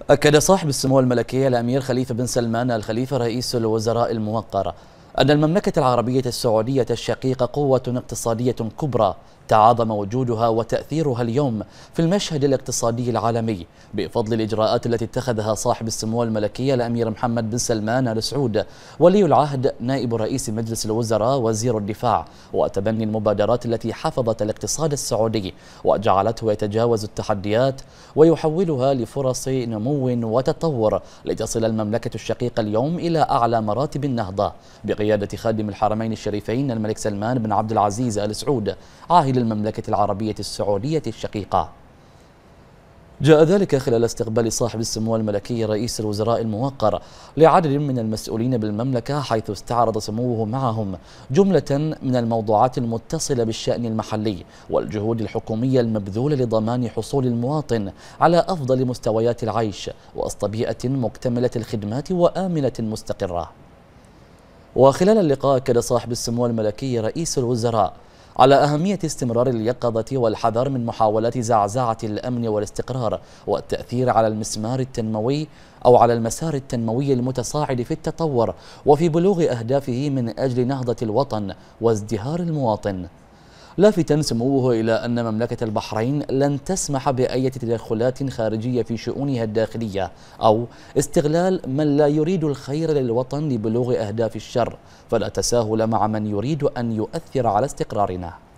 أكد صاحب السمو الملكي الأمير خليفة بن سلمان آل خليفة رئيس الوزراء الموقر أن المملكة العربية السعودية الشقيقة قوة اقتصادية كبرى تعاظم وجودها وتأثيرها اليوم في المشهد الاقتصادي العالمي بفضل الإجراءات التي اتخذها صاحب السمو الملكي الأمير محمد بن سلمان آل سعود ولي العهد نائب رئيس مجلس الوزراء وزير الدفاع، وتبني المبادرات التي حفظت الاقتصاد السعودي وجعلته يتجاوز التحديات ويحولها لفرص نمو وتطور لتصل المملكة الشقيقة اليوم إلى أعلى مراتب النهضة بقيادة خادم الحرمين الشريفين الملك سلمان بن عبد العزيز آل سعود عاهل المملكة العربية السعودية الشقيقة. جاء ذلك خلال استقبال صاحب السمو الملكي رئيس الوزراء الموقر لعدد من المسؤولين بالمملكة، حيث استعرض سموه معهم جملة من الموضوعات المتصلة بالشأن المحلي والجهود الحكومية المبذولة لضمان حصول المواطن على أفضل مستويات العيش وسط بيئة مكتملة الخدمات وآمنة مستقرة. وخلال اللقاء أكد صاحب السمو الملكي رئيس الوزراء على أهمية استمرار اليقظة والحذر من محاولات زعزعة الأمن والاستقرار والتأثير على المسار التنموي المتصاعد في التطور وفي بلوغ أهدافه من أجل نهضة الوطن وازدهار المواطن، لافتا سموه إلى أن مملكة البحرين لن تسمح بأي تدخلات خارجية في شؤونها الداخلية أو استغلال من لا يريد الخير للوطن لبلوغ أهداف الشر، فلا تساهل مع من يريد أن يؤثر على استقرارنا.